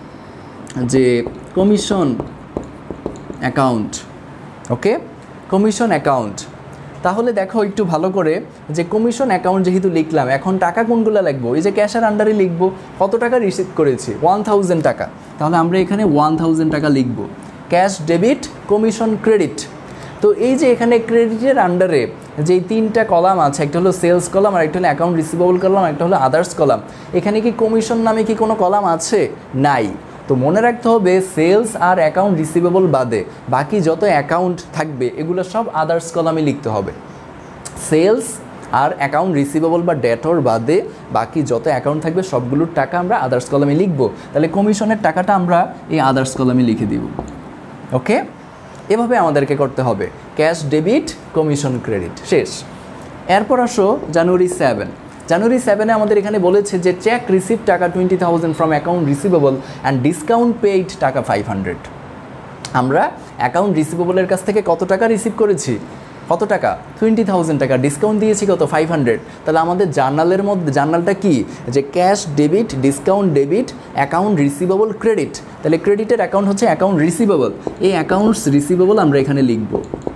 যে commission account. Okay, commission account. তাহলে দেখো একটু ভালো করে, যে কমিশন অ্যাকাউন্ট যেহেতু লিখলাম, এখন টাকা কোনগুলো লিখবো, এই যে ক্যাশের আন্ডারে লিখবো, কত টাকা রিসিভ করেছি, ওয়ান থাউজেন্ড টাকা। তাহলে আমরা এখানে ওয়ান থাউজেন্ড টাকা লিখব, ক্যাশ ডেবিট কমিশন ক্রেডিট। তো এই যে এখানে ক্রেডিটের আন্ডারে যে তিনটা কলাম আছে, একটা হলো সেলস কলাম, আর একটা হলো অ্যাকাউন্ট রিসিভেবল কলাম, একটা হলো আদার্স কলাম। এখানে কি কমিশন নামে কি কোনো কলাম আছে? নাই। তো মনে রাখতে হবে সেলস আর অ্যাকাউন্ট রিসিভেবল বাদে বাকি যত অ্যাকাউন্ট থাকবে এগুলো সব আদার্স কলামে লিখতে হবে। সেলস আর অ্যাকাউন্ট রিসিভেবল বা ডেটর বাদে বাকি যত অ্যাকাউন্ট থাকবে সবগুলোর টাকা আমরা আদার্স কলামে লিখব। তাহলে কমিশনের টাকাটা আমরা এই আদার্স কলামে লিখে দিব। ওকে, এভাবে আমাদেরকে করতে হবে, ক্যাশ ডেবিট কমিশন ক্রেডিট। শেষ। এরপর আসো জানুয়ারি সেভেন। জানুয়ারি সেভেনে আমাদের এখানে বলেছে যে চেক রিসিভ টাকা twenty thousand from account receivable and discount paid টাকা ফাইভ হান্ড্রেড। আমরা অ্যাকাউন্ট রিসিভেবলের কাছ থেকে কত টাকা রিসিভ করেছি, কত টাকা, টোয়েন্টি থাউজেন্ড টাকা, ডিসকাউন্ট দিয়েছি কত, ফাইভ হান্ড্রেড। তাহলে আমাদের জার্নালের মধ্যে জার্নালটা কি, যে cash debit discount debit account receivable credit. তাহলে ক্রেডিটের অ্যাকাউন্ট হচ্ছে অ্যাকাউন্ট রিসিভেবল, এই অ্যাকাউন্টস রিসিভেবল আমরা এখানে লিখব,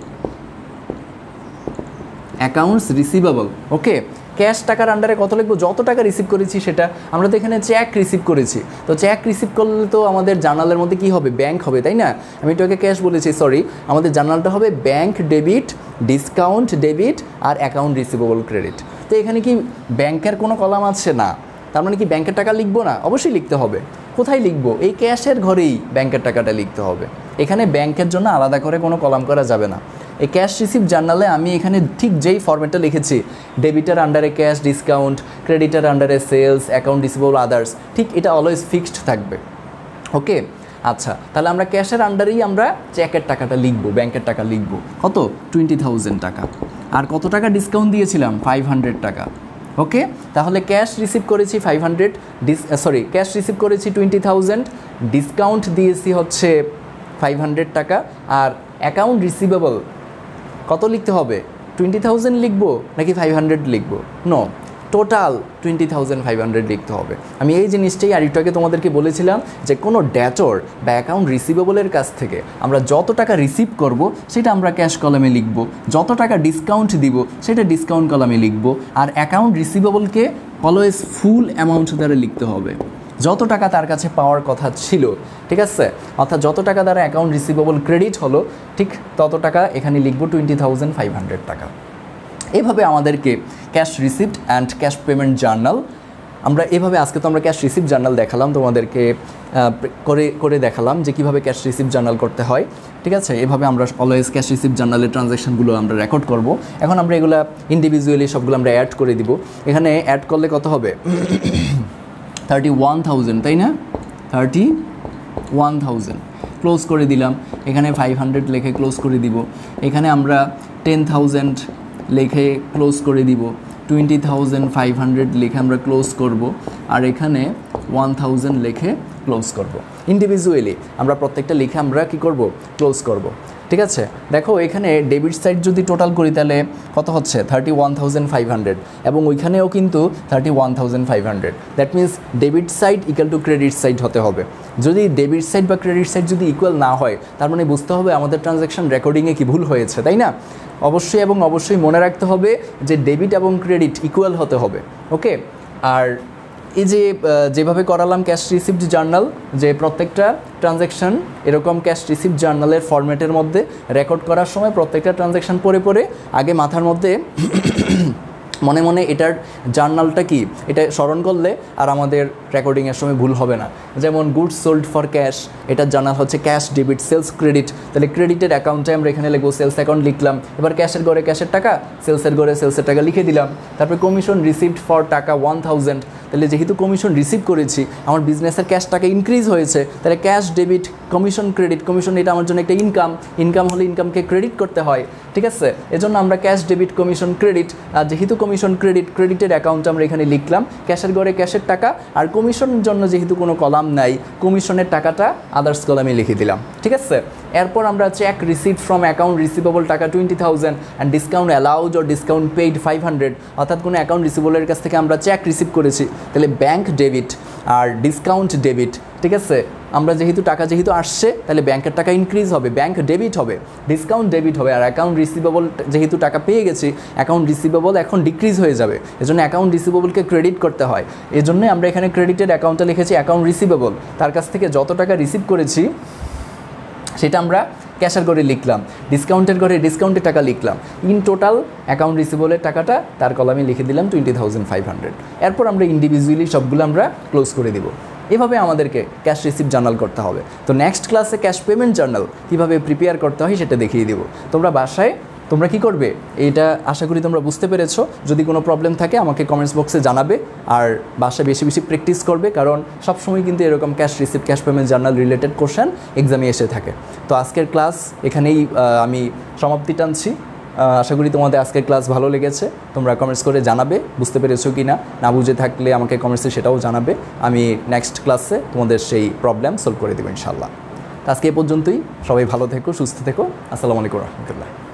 অ্যাকাউন্টস রিসিভেবল। ওকে, ক্যাশ টাকার আন্ডারে কত লিখবো, যত টাকা রিসিভ করেছি সেটা। আমরা তো এখানে চেক রিসিভ করেছি, তো চেক রিসিভ করলে তো আমাদের জার্নালের মধ্যে কি হবে, ব্যাংক হবে, তাই না? আমি এটাকে ক্যাশ বলেছি, সরি। আমাদের জার্নালটা হবে ব্যাংক ডেবিট ডিসকাউন্ট ডেবিট আর অ্যাকাউন্ট রিসিভেবল ক্রেডিট। তো এখানে কি ব্যাংকের কোনো কলাম আছে না? তার মানে কি ব্যাংকের টাকা লিখবো না? অবশ্যই লিখতে হবে। কোথায় লিখবো, এই ক্যাশের ঘরেই ব্যাংকের টাকাটা লিখতে হবে। এখানে ব্যাংকের জন্য আলাদা করে কোনো কলাম করা যাবে না। এই ক্যাশ রিসিভ জার্নালে আমি এখানে ঠিক যেই ফরম্যাটটা লিখেছি, ডেবিটার আন্ডারে ক্যাশ ডিসকাউন্ট, ক্রেডিটার আন্ডারে সেলস, অ্যাকাউন্ট রিসিভেবল আদার্স, ঠিক এটা অলওয়েজ ফিক্সড থাকবে। ওকে, আচ্ছা, তাহলে আমরা ক্যাশের আন্ডারেই আমরা চেকের টাকাটা লিখবো, ব্যাংকের টাকা লিখবো, কত, টোয়েন্টি থাউজেন্ড টাকা। আর কত টাকা ডিসকাউন্ট দিয়েছিলাম, ফাইভ হান্ড্রেড টাকা। ওকে, তাহলে ক্যাশ রিসিভ করেছি ফাইভ হান্ড্রেড, ডিস সরি ক্যাশ রিসিভ করেছি টোয়েন্টি থাউজেন্ড, ডিসকাউন্ট দিয়েছি হচ্ছে ফাইভ হান্ড্রেড টাকা। আর অ্যাকাউন্ট রিসিভেবল কত লিখতে হবে? টোয়েন্টি থাউজেন্ড লিখবো নাকি ফাইভ হান্ড্রেড লিখবো? No, total twenty thousand five hundred লিখতে হবে। আমি এই জিনিসটাই আরেকটু আগে তোমাদেরকে বলেছিলাম যে কোনো ডেটর বা অ্যাকাউন্ট রিসিভেবলের কাছ থেকে আমরা যত টাকা রিসিভ করব সেটা আমরা ক্যাশ কলামে লিখব, যত টাকা ডিসকাউন্ট দিব সেটা ডিসকাউন্ট কলামে লিখব। আর অ্যাকাউন্ট রিসিভেবলকে অলওয়েজ ফুল অ্যামাউন্ট দ্বারা লিখতে হবে, যত টাকা তার কাছে পাওয়ার কথা ছিল, ঠিক আছে? অর্থাৎ যত টাকা দ্বারা অ্যাকাউন্ট রিসিভেবল ক্রেডিট হলো ঠিক তত টাকা এখানে লিখব টোয়েন্টি থাউজেন্ড ফাইভ হান্ড্রেড টাকা। এভাবে আমাদেরকে cash receipt and cash payment journal, আমরা এভাবে আজকে তো আমরা ক্যাশ রিসিপ্ট জার্নাল দেখালাম, তোমাদেরকে করে করে দেখালাম যে কীভাবে ক্যাশ রিসিপ্ট জার্নাল করতে হয়, ঠিক আছে? এভাবে আমরা অলওয়েজ ক্যাশ রিসিপ্ট জার্নালের ট্রানজ্যাকশনগুলো আমরা রেকর্ড করব। এখন আমরা এগুলো ইন্ডিভিজুয়ালি সবগুলো আমরা অ্যাড করে দিব। এখানে অ্যাড করলে কত হবে? থার্টি ওয়ান থাউজেন্ড, তাই না? থার্টি ওয়ান থাউজেন্ড ক্লোজ করে দিলাম। এখানে ফাইভ হান্ড্রেড লিখে ক্লোজ করে দিব। এখানে আমরা টেন থাউজেন্ড লিখে ক্লোজ করে দিব। টোয়েন্টি থাউজেন্ড ফাইভ হান্ড্রেড লিখে আমরা ক্লোজ করব। আর এখানে ওয়ান থাউজেন্ড লিখে ক্লোজ করব। ইন্ডিভিজুয়ালি আমরা প্রত্যেকটা লিখে আমরা কী করব? ক্লোজ করব, ঠিক আছে? দেখো এখানে ডেবিট সাইড যদি টোটাল করি তাহলে কত হচ্ছে? Thirty one thousand five hundred, এবং ওইখানেও কিন্তু thirty one thousand five hundred. That means debit side equal to credit side হতে হবে। যদি ডেবিট সাইড বা ক্রেডিট সাইড যদি ইকুয়াল না হয় তার মানে বুঝতে হবে আমাদের ট্রানজ্যাকশন রেকর্ডিংয়ে কি ভুল হয়েছে, তাই না? অবশ্যই এবং অবশ্যই মনে রাখতে হবে যে ডেবিট এবং ক্রেডিট ইকুয়াল হতে হবে, ওকে? আর এই যে যেভাবে করালাম ক্যাশ রিসিপ্ট জার্নাল, যে প্রত্যেকটা ট্রানজ্যাকশান এরকম ক্যাশ রিসিপ্ট জার্নালের ফরম্যাটের মধ্যে রেকর্ড করার সময় প্রত্যেকটা ট্রানজ্যাকশান পড়ে পড়ে আগে মাথার মধ্যে মনে মনে এটার জার্নালটা কি এটা স্মরণ করলে আর আমাদের রেকর্ডিংয়ের সময় ভুল হবে না। যেমন গুডস সোল্ড ফর ক্যাশ, এটার জার্নাল হচ্ছে ক্যাশ ডেবিট সেলস ক্রেডিট। তাহলে ক্রেডিটের অ্যাকাউন্টে আমরা এখানে লিখবো সেলস অ্যাকাউন্ট লিখলাম। এবার ক্যাশের ঘরে ক্যাশের টাকা, সেলসের ঘরে সেলসের টাকা লিখে দিলাম। তারপরে কমিশন রিসিভড ফর টাকা ওয়ান থাউজেন্ড, তাহলে যেহেতু কমিশন রিসিভ করেছি আমার বিজনেসের ক্যাশ টাকা ইনক্রিজ হয়েছে, তাহলে cash debit commission credit. Commission এটা আমার জন্য একটা ইনকাম, ইনকাম হলে ইনকামকে ক্রেডিট করতে হয়, ঠিক আছে? এজন্য আমরা ক্যাশ ডেবিট কমিশন ক্রেডিট, আর যেহেতু কমিশন ক্রেডিট ক্রেডিটের অ্যাকাউন্ট আমরা এখানে লিখলাম। ক্যাশের ঘরে ক্যাশের টাকা, আর কমিশনের জন্য যেহেতু কোনো কলাম নাই কমিশনের টাকাটা আদার্স কলামে লিখে দিলাম, ঠিক আছে? এরপর আমরা cheque receive from account receivable টাকা twenty thousand and discount allowed or discount paid five hundred, অর্থাৎ কোনো অ্যাকাউন্ট রিসিভেবলের কাছ থেকে আমরা চেক রিসিভ করেছি, তাহলে ব্যাঙ্ক ডেবিট আর ডিসকাউন্ট ডেবিট, ঠিক আছে? আমরা যেহেতু টাকা যেহেতু আসছে তাহলে ব্যাংকের টাকা ইনক্রিজ হবে, ব্যাংক ডেবিট হবে, ডিসকাউন্ট ডেবিট হবে। আর অ্যাকাউন্ট রিসিভেবল যেহেতু টাকা পেয়ে গেছি, অ্যাকাউন্ট রিসিভেবল এখন ডিক্রিজ হয়ে যাবে, এজন্য অ্যাকাউন্ট রিসিভেবলকে ক্রেডিট করতে হয়। এজন্যই আমরা এখানে ক্রেডিটের অ্যাকাউন্টটা লিখেছি অ্যাকাউন্ট রিসিভেবল। তার কাছ থেকে যত টাকা রিসিভ করেছি সেটা আমরা ক্যাশের ঘরে লিখলাম, ডিসকাউন্টের ঘরে ডিসকাউন্টের টাকা লিখলাম। ইন টোটাল অ্যাকাউন্ট রিসিভেবলের টাকাটা তার কলামে লিখে দিলাম টোয়েন্টি থাউজেন্ড ফাইভ হান্ড্রেড। এরপর আমরা ইন্ডিভিজুয়ালি সবগুলো আমরা ক্লোজ করে দিব। এভাবে আমাদেরকে ক্যাশ রিসিপ্ট জার্নাল করতে হবে। তো নেক্সট ক্লাসে ক্যাশ পেমেন্ট জার্নাল কীভাবে প্রিপেয়ার করতে হয় সেটা দেখিয়ে দেবো। তোমরা বাসায় তোমরা কি করবে এটা আশা করি তোমরা বুঝতে পেরেছো। যদি কোনো প্রবলেম থাকে আমাকে কমেন্টস বক্সে জানাবে, আর বাসায় বেশি বেশি প্র্যাকটিস করবে, কারণ সবসময় কিন্তু এরকম cash receipt cash payment journal related question এক্সামে এসে থাকে। তো আজকের ক্লাস এখানেই আমি সমাপ্তি টানছি। আশা করি তোমাদের আজকের ক্লাস ভালো লেগেছে। তোমরা কমেন্টস করে জানাবে বুঝতে পেরেছো কি না, না বুঝে থাকলে আমাকে কমেন্টসে সেটাও জানাবে। আমি নেক্সট ক্লাসে তোমাদের সেই প্রবলেম সলভ করে দেবো ইনশাল্লাহ। আজকে এ পর্যন্তই। সবাই ভালো থেকো, সুস্থ থেকো। আসসালামু আলাইকুম রহমতুল্লাহ।